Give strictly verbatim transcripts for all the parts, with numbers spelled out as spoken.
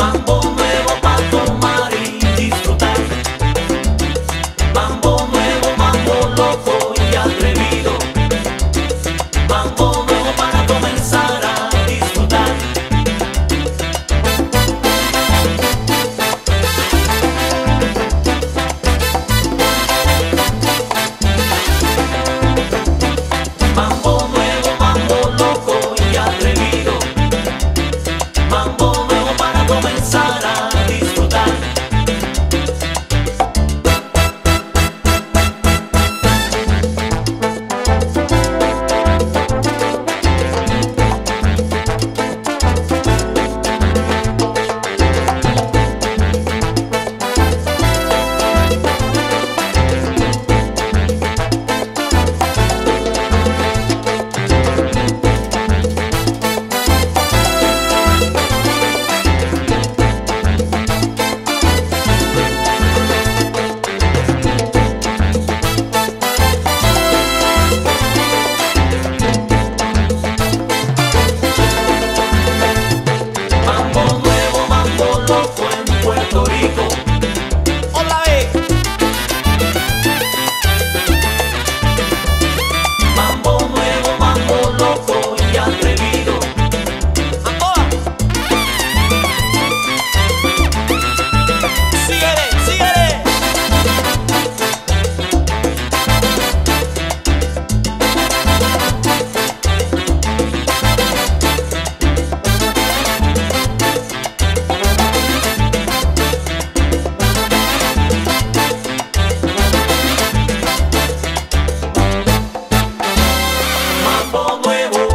Mambo nuevo pa' tomar y disfrutar. Mambo nuevo, mambo loco y atrevido. Mambo nuevo para comenzar a disfrutar. Mambo nuevo, mambo loco y atrevido. Mambo nuevo para comenzar a disfrutar. Mambo nuevo, mambo loco en Puerto Rico. Hola, eh. Mambo nuevo, mambo loco y atrevido. Angola. Síguele, síguele. Mambo nuevo.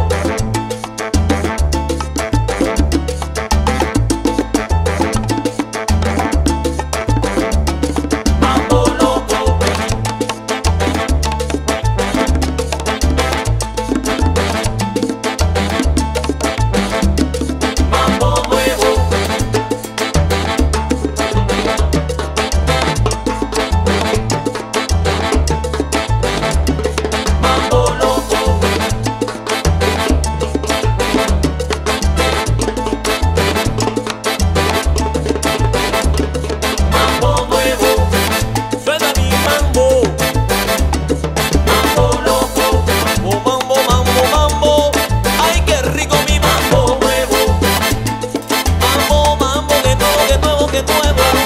Mambo loco. Mambo nuevo. Mambo loco. Mambo nuevo. Suena mi mambo. Mambo loco. Oh, mambo, mambo, mambo. Ay, qué rico mi mambo. Mambo nuevo. Mambo, mambo, que nuevo, que nuevo, que nuevo.